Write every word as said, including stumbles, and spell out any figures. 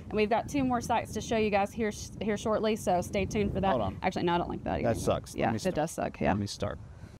And we've got two more sites to show you guys here here shortly, so stay tuned for that. Hold on. Actually, no, I don't like that either. That sucks. Let Yeah, me it start. does suck. Yeah. Let me start.